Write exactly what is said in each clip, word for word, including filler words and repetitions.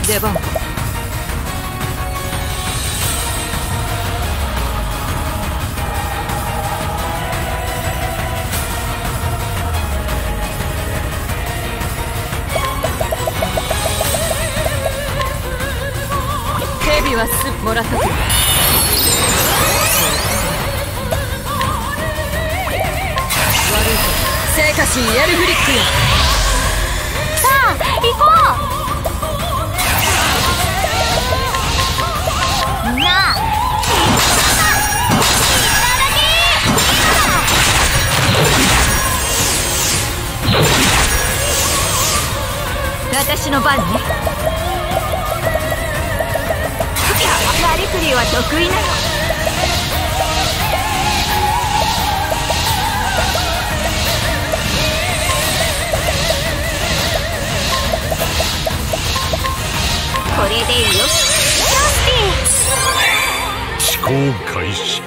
出番。蛇はすもらっとく。悪いと聖火神エルフリックよ。 さあ行こう。みんな、いただき。私の番ね。割り振りは得意なの。これでよし。 思考開始。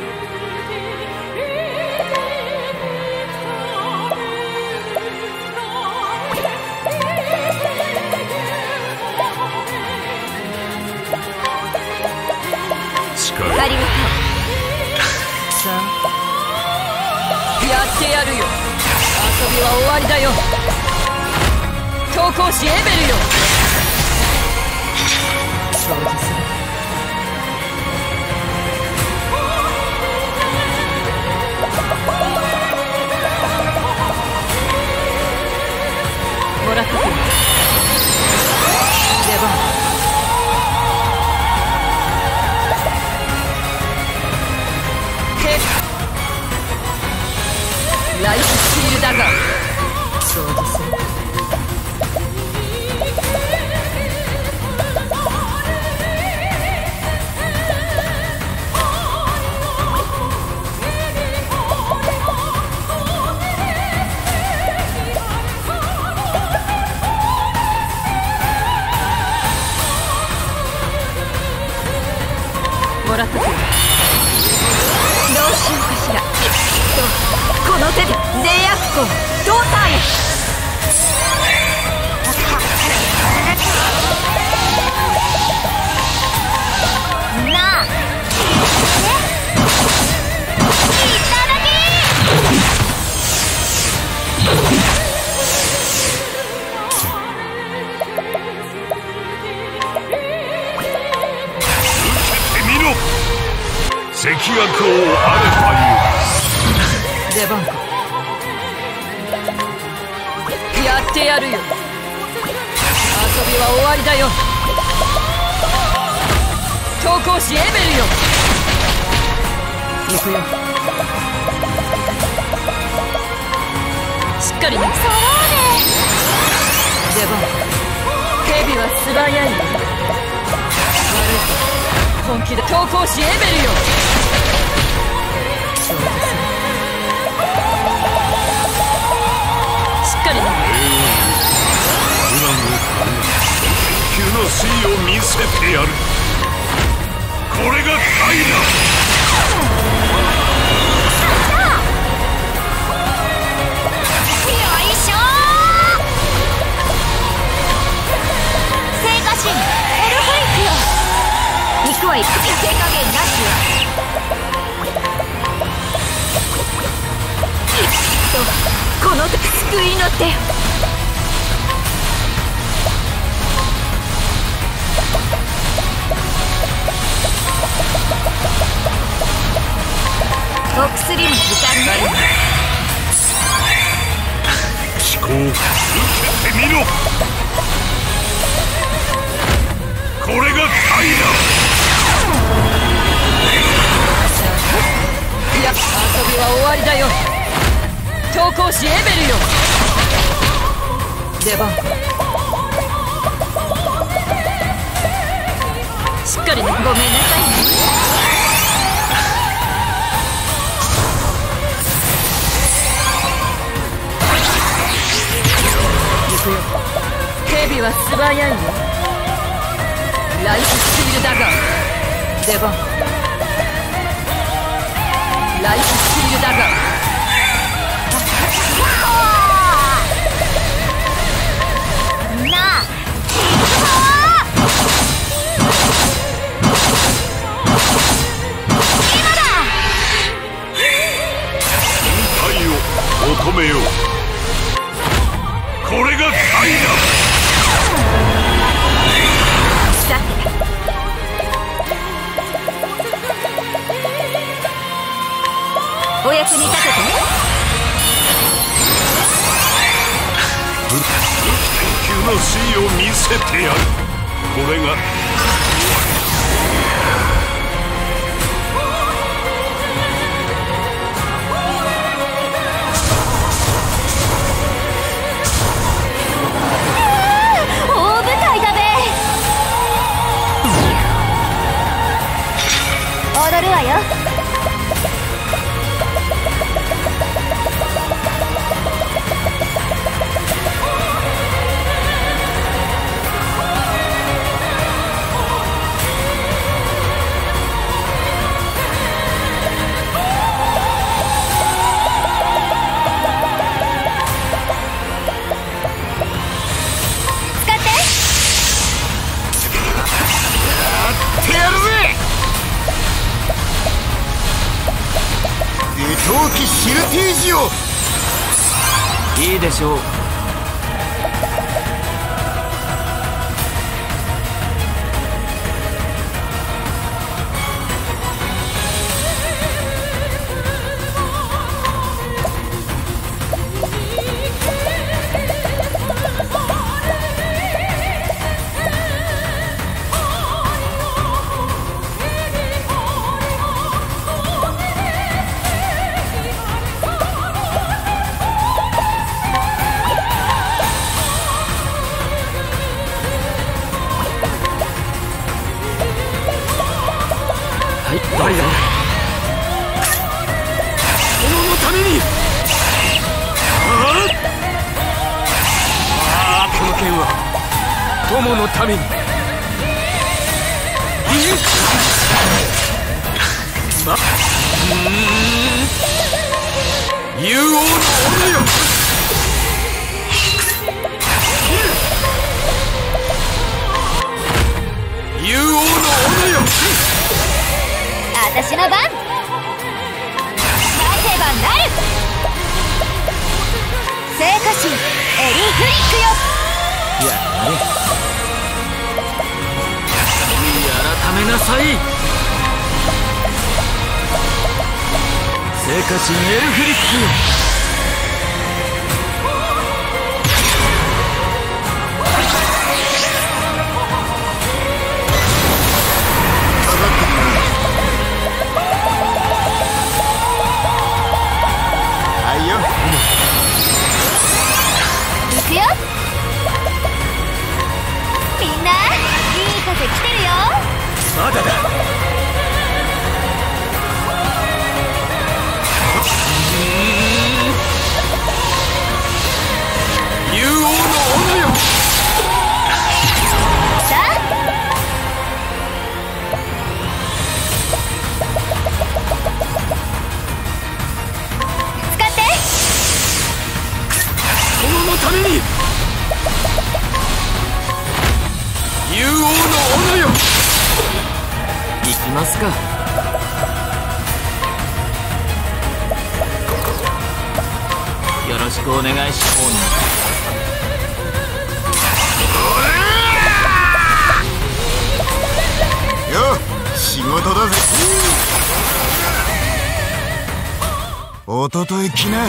ありがとう。 さあやってやるよ。遊びは終わりだよ。投稿しエベルよ。そうです。もらってくる。出番。ライフスチールだが、そうです。もらってくる。どうしようかしら。この手で霊悪魂ドーターへ。 みんな、いただき。 受けてみろ。赤悪王アルファに。 出番か。やってやるよ。遊びは終わりだよ。投稿しエベルよ。行くよ。しっかりね。 そうね。 出番。蛇は素早いよ。悪いと本気で投稿しエベルよ。そうですね。しっかりね。 プランを考え、研究の粋を見せてやる。これが解だ。よいしょ。聖火神エルフリックよ。行くわ行く。手加減なしよ。この救いの手。お薬の時間ね。 思考受けてみろ。これが解だ。 いや、遊びは終わりだよ。投稿しエベルよ。出番。しっかりね。ごめんなさいね。行くよ。蛇は素早いよ。ライフスチールだが、出番。ライフスチールだが。 みんな、 の死を見せてやる。これが大舞台だべ。踊るわよ。 陶器シルテージを。 いいでしょう。誰だ。友のために。ああ、この剣は友のために。ま、うーん、竜王の斧よ。竜王の斧よ。 私の番。なせばなる。聖火神エリーフリックよ。 やれ。改めなさい。聖火神エルフリックよ。 行くよ。みんないい風来てるよ。 まだだ。竜王の斧よ。 さあ使って。 友のために。竜王の斧よ。行きますか。よろしくお願いします。 よっ、仕事だぜ。おととい来な。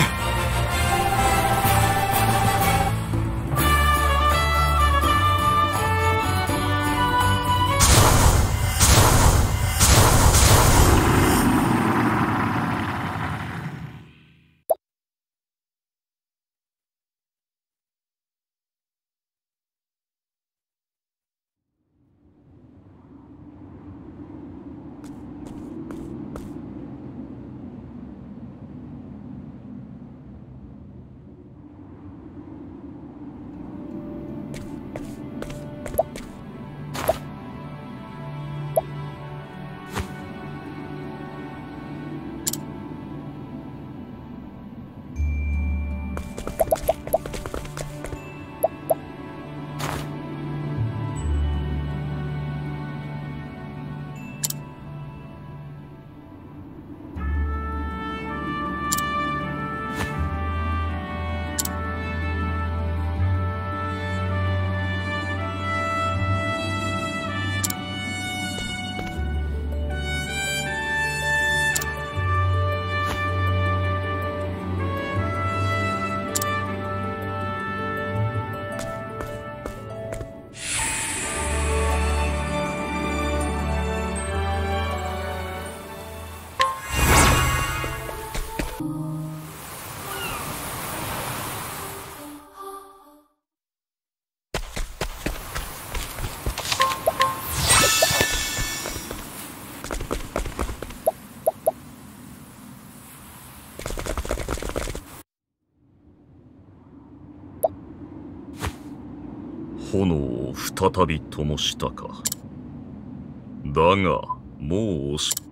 炎を再び灯したか。だがもう遅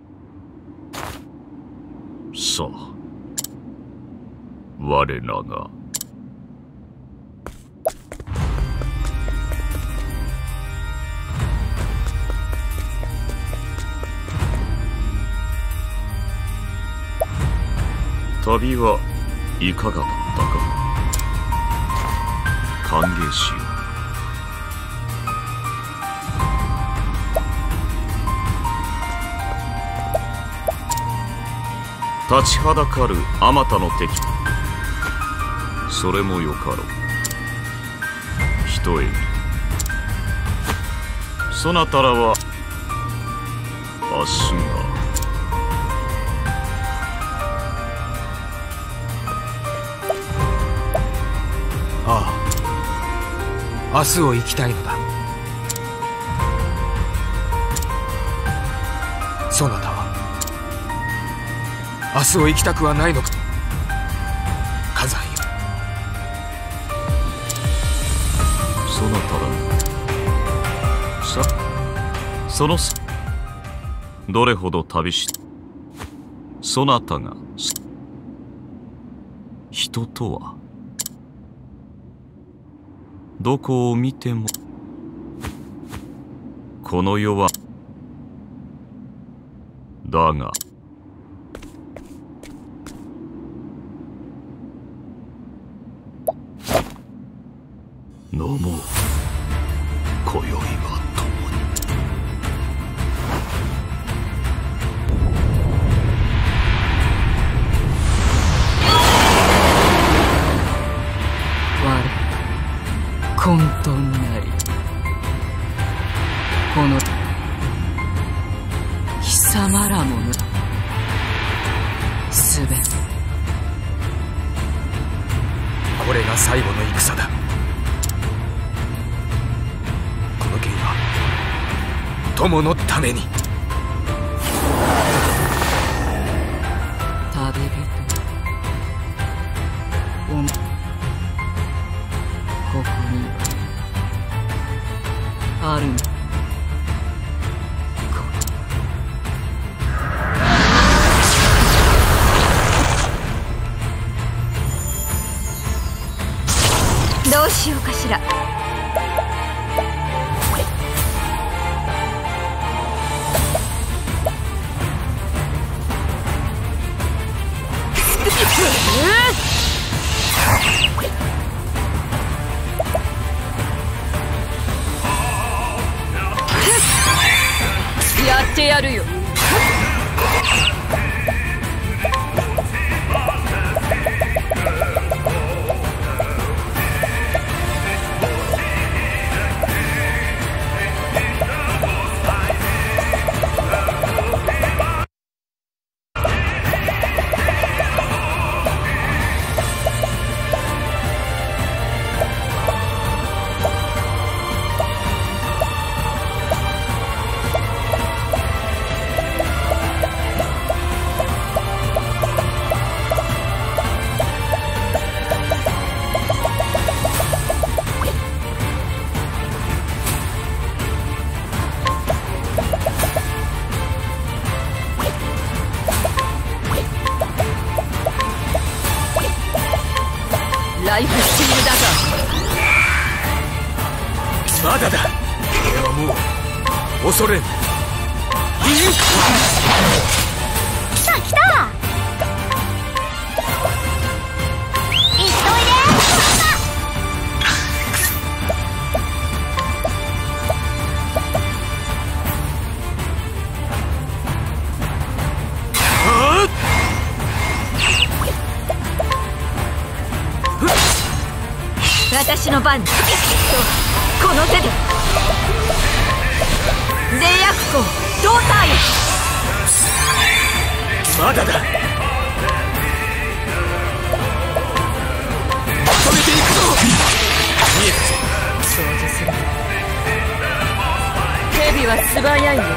さあ我らが旅はいかがだったか。歓迎しよう。立ちはだかるあまたの敵、それもよかろう。ひとえにそなたらは足がああ、明日を行きたいのだ。そなたは明日を行きたくはないのか。火山よ、 そなたらさそのさどれほど旅しそなたが人とはどこを見てもこの世はだが飲もう今宵は共に。 我混沌なりこの貴様らものすべてこれが最後の戦だ。この剣は友のために。 旅人おここにはあるんだ。 どうしようかしら。 やってやるよ。ライフスチールだがまだだ。俺はもう恐れん。 来た来た。行っといで。私の番。この手で霊薬庫胴体へ。 まだだ。まとめていくぞ。見えたぞ。 掃除する。蛇は素早いよ。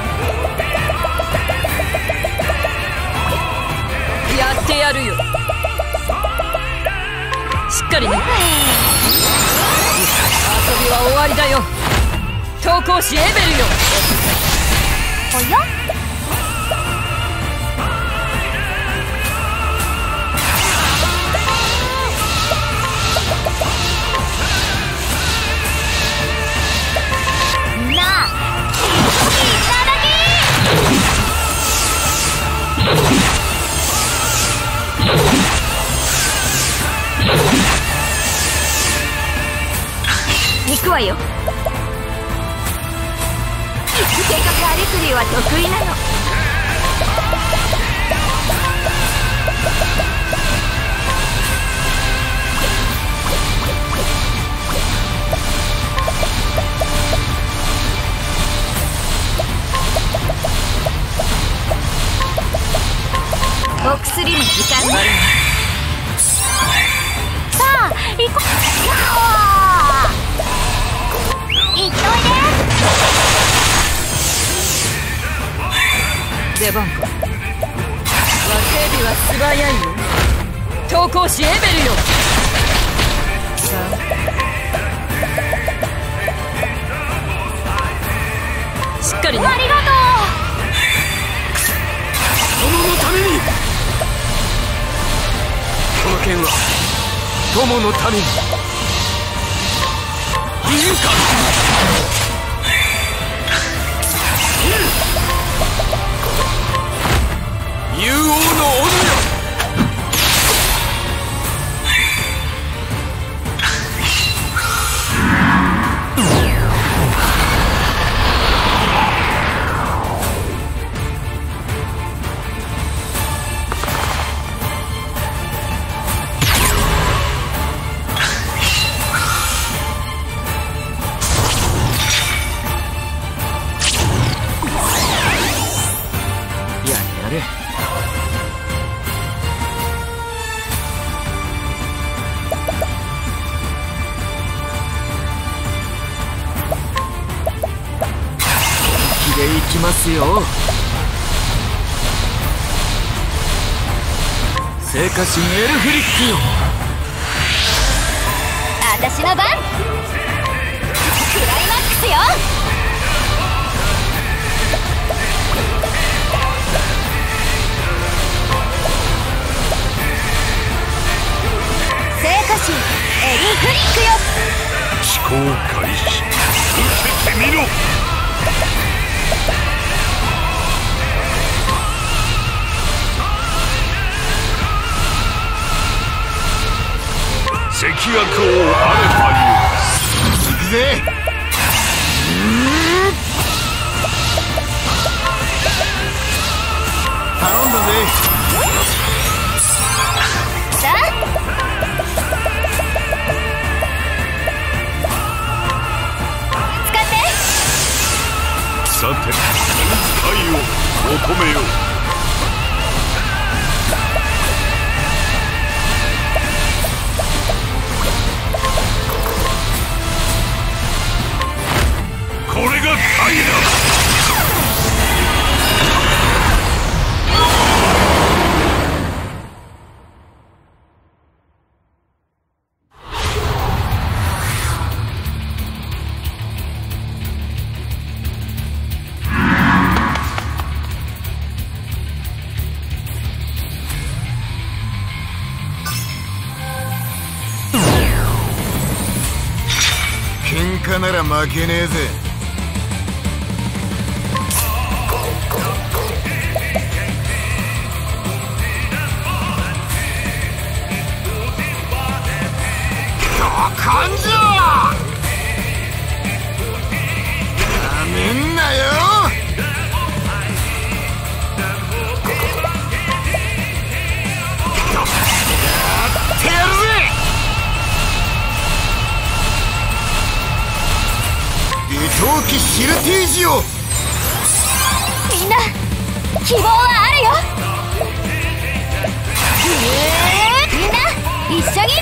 やってやるよ。しっかりね。遊びは終終わりだよ。投稿しエベルよ。 おや、みんな、いただき。行くわよ。計画アレクリーは得意なの。お薬の時間ね。さあ行こう。行っといで。 出番か。和警備は素早いよ。投稿しエベルよ。さあしっかりね。 ありがと友のために。この剣は友のために。いるか。竜王の斧よ。やれやれ。でいきますよ。聖火神エルフリックよ。 私の番。クライマックスよ。聖火神エルフリックよ。 思考開始。受けてみろ。赤悪王アレファに行くぜ。 頼んだぜ。 さあ使って。 さて使いを求めよう。これが回だ。 喧嘩なら負けねえぜ。 感じゃ。 なめんなよ。 やってやるぜ。 伊藤家シルティージを。 みんな希望はあるよ。みんな一緒に。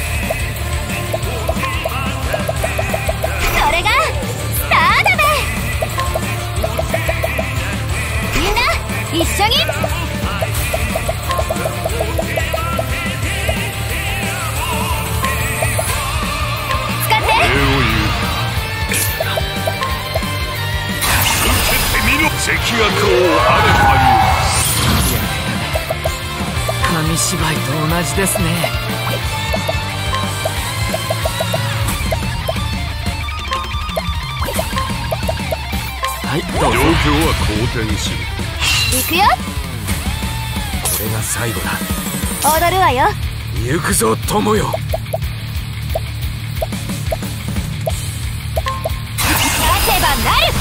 それがスターだべ。みんな一緒に。使って。 役をあれば紙芝居と同じですね。はい、どうぞ。 状況は好転する。 行くよ。 これが最後だ。 踊るわよ。 行くぞ友よ。 勝てばなる。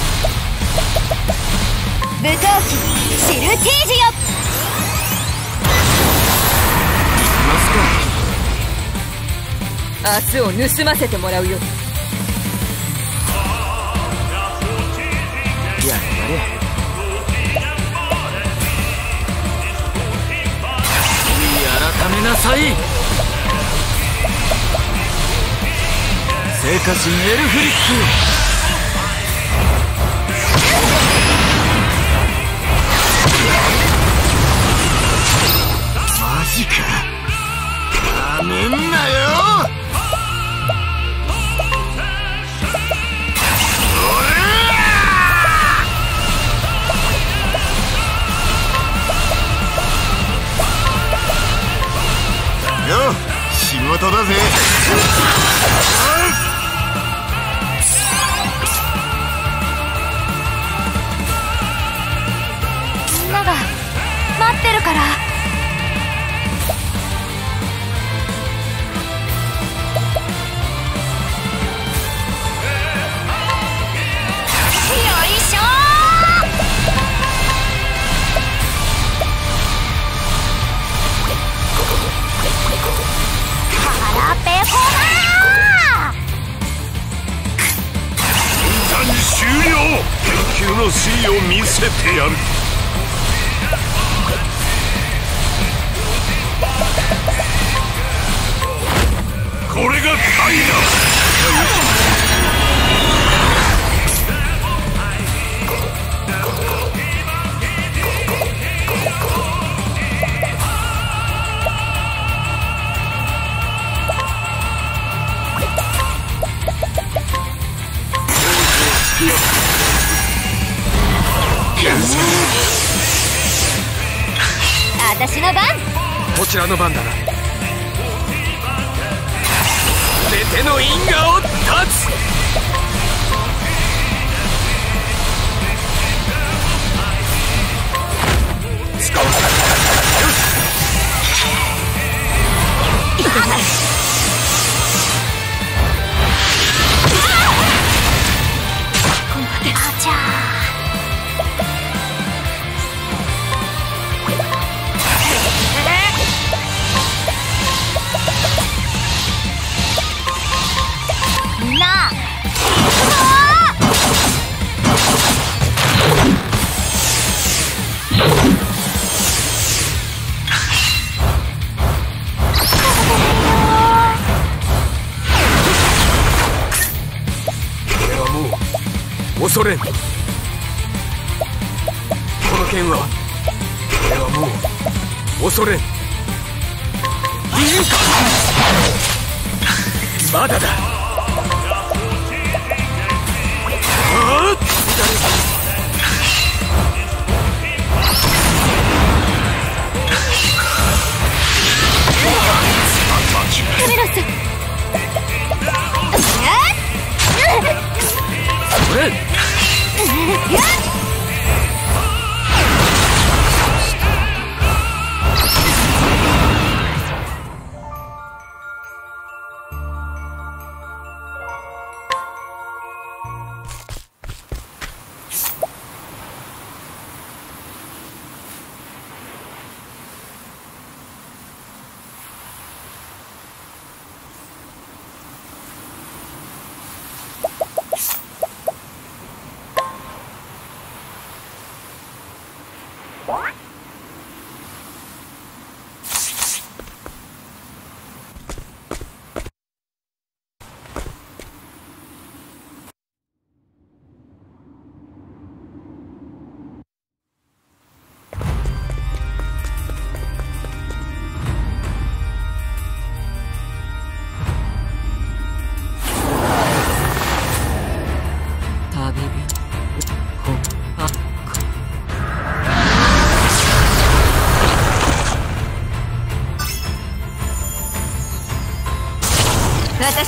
武闘機シルティージよ。 明日を盗ませてもらうよ。 やれやれ。改めなさい。聖火神エルフリック。 マジか。なめんなよ。よっ、仕事だぜ。 みんなが待ってるから。よいしょー。腹ペコだ戦終了。研究の粋を見せてやる。これが解だ。 私の番。 こちらの番だな。 全ての因果を断つ。使う。よあちゃー。みんな。 これはもう恐れん。この剣はこれはもう恐れん。いいか。まだだ。 カメロス。 それ。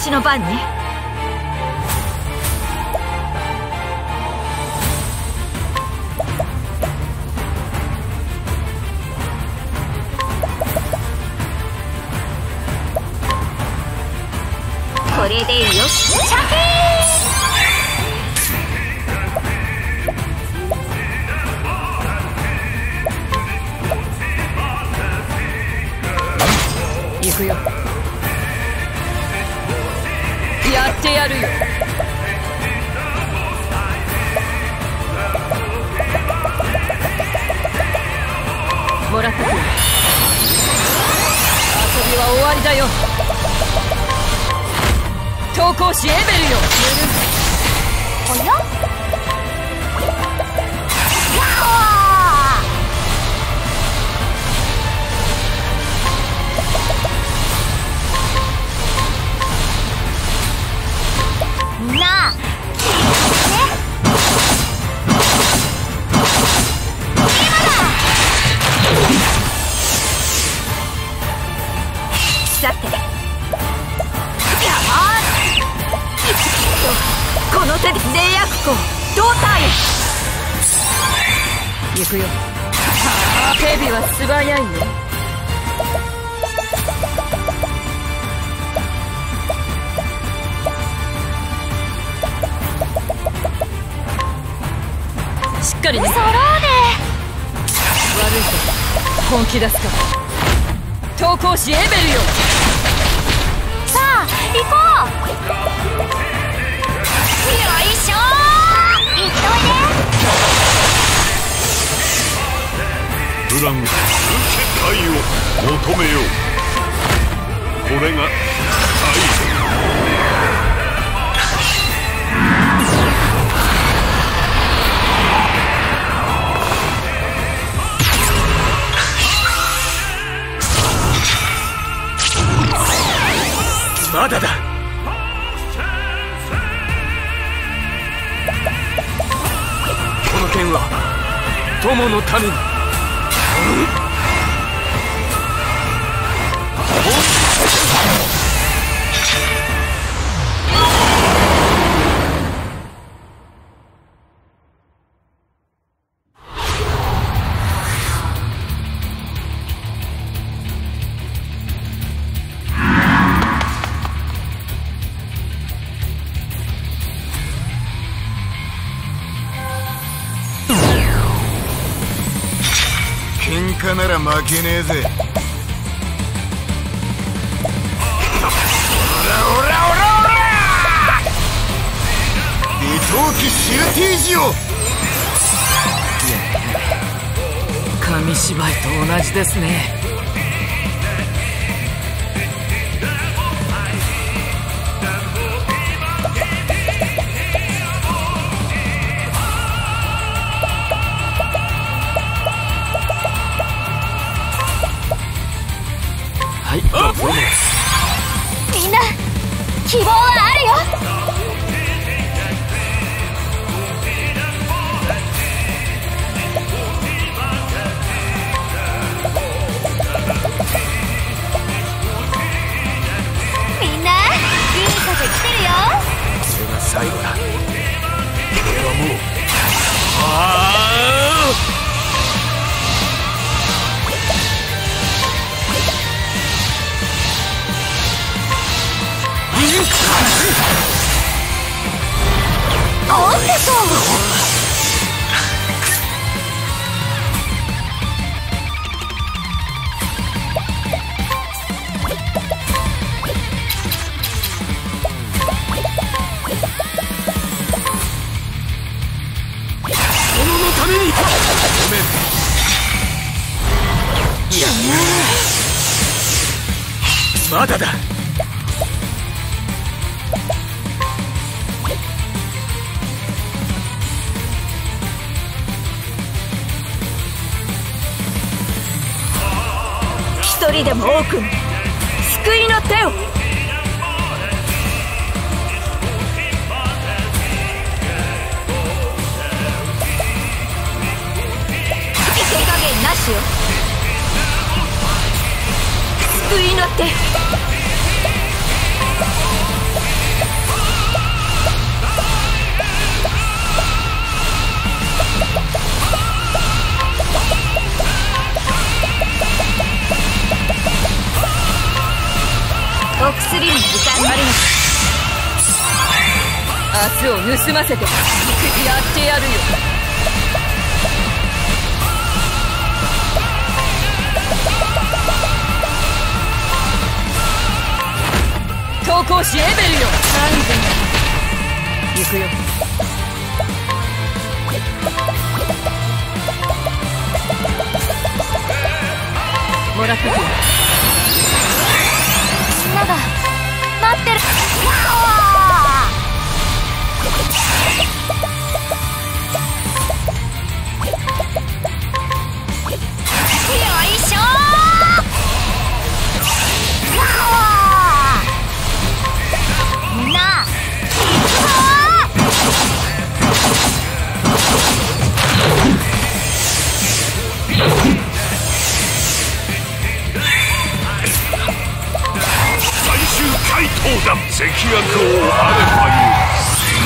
私の番ね。これでよし、シャキー行くよ。やってやるよ。もらってくる。遊びは終わりだよ。投稿しエベルよ。 およみんなね、今だ。さてこの手で霊薬庫胴体行くよ。ヘビは素早いよ。しっかりね。 ソローで悪いぞ。本気出すから投稿しエベルよ。 さあ行こう。よいしょー、行っといで。 プラン受けたいを求めよう。これが愛。 まだだ。この剣は友のために。 喧嘩なら負けねえぜ。オラオラオラオラ微闘機シューテージを。 紙芝居と同じですね。はい、どうぞ。 みんな希望はあるよ。みんないい風来てるよ。 それが最後だ。これはもうああおっとそう友のために。ごめん。いやまだだ。 一人でも多くの救いの手を。手加減なしよ。救いの手。 明日を盗ませてやってやるよ。投稿しエベルよ。安全だ。行くよ。もらってくよ。 みんなが待ってる。よいしょー。みんな最終回答だ。赤悪をあればいい。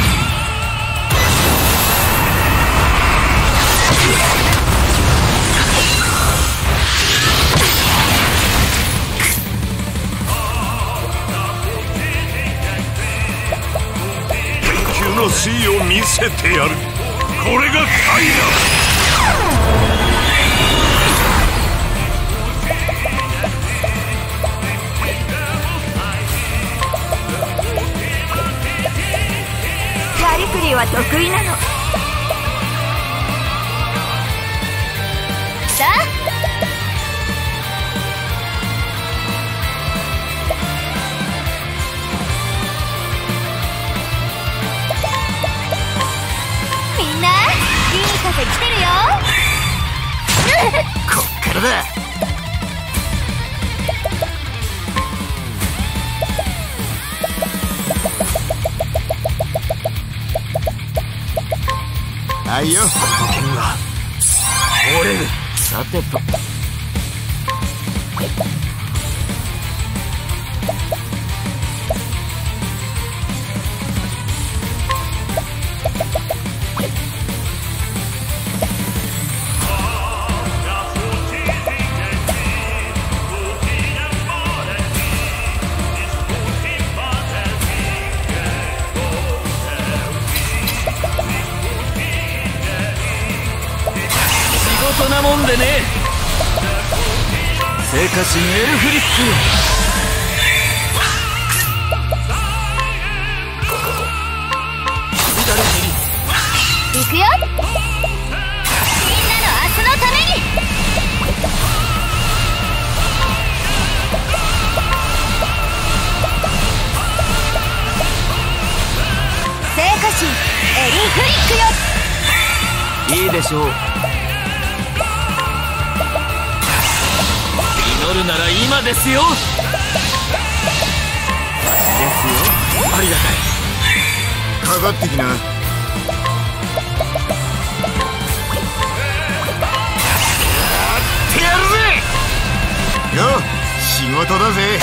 研究の粋を見せてやる。これが解だ。 やりくりは得意なの。さあみんないい風来てるよ。 こっからだ。はいよ。 剣は折れる。 さてと。そんなもんでね。聖火神エルフリック。 行くよ。みんなの明日のために。聖火神エリフリックよ。 いいでしょう。祈るなら今ですよ。ですよ。ありがたい。 かかってきな。 やるぜ。 よ仕事だぜ。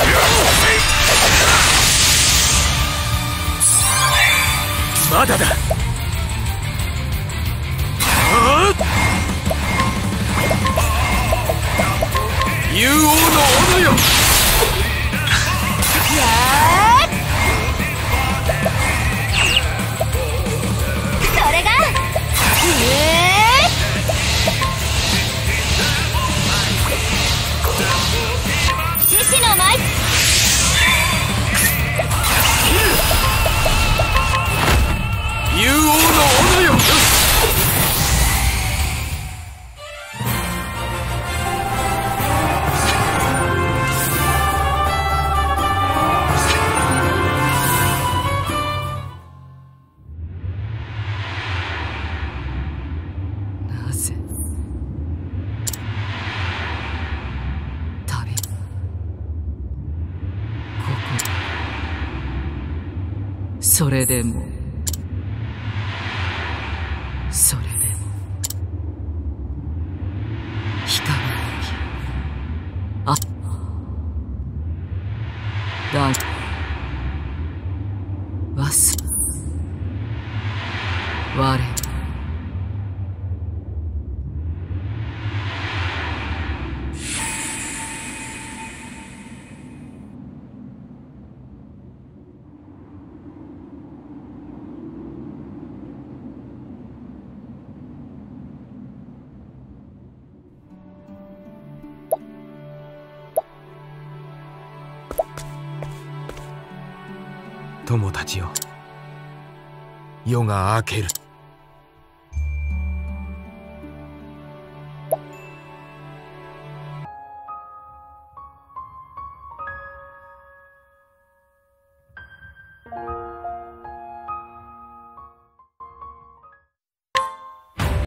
まだだ。竜王の斧よ。 やーそれがえー獅子の舞。 竜王の斧よ。なぜ旅ここそれでもそれでも光あだわす我友たちよ、夜が明ける。